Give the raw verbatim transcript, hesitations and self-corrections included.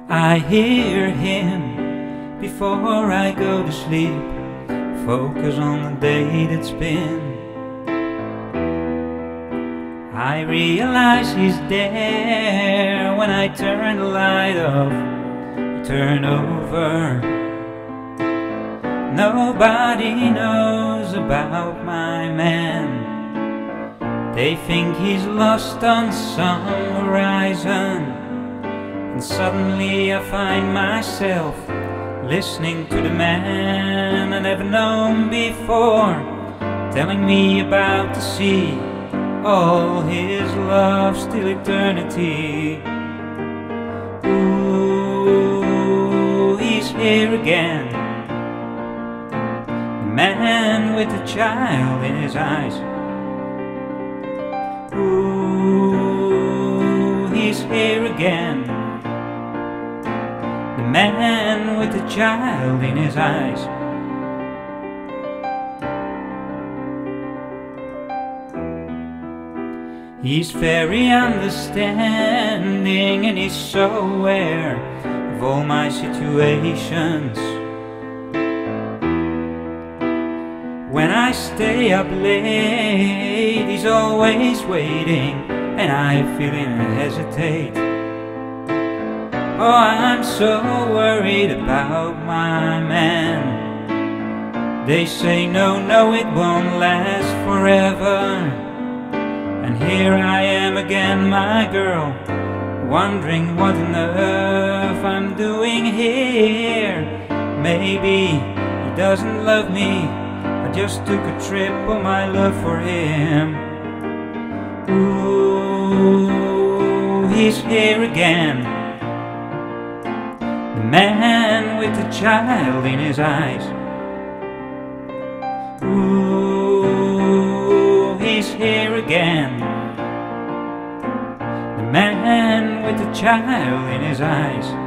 I hear him before I go to sleep, focus on the day that's been. I realize he's there when I turn the light off, turn over. Nobody knows about my man. They think he's lost on some horizon. And suddenly I find myself listening to the man I never known before, telling me about the sea, all his love, still eternity. Ooh, he's here again, the man with the child in his eyes. Ooh, he's here again, the man with the child in his eyes. He's very understanding and he's so aware of all my situations. When I stay up late, he's always waiting, and I feel him hesitate. Oh, I'm so worried about my man. They say no, no, it won't last forever. And here I am again, my girl, wondering what on earth I'm doing here. Maybe he doesn't love me, I just took a trip on my love for him. Ooh, he's here again, the man with the child in his eyes. Ooh, he's here again, the man with the child in his eyes.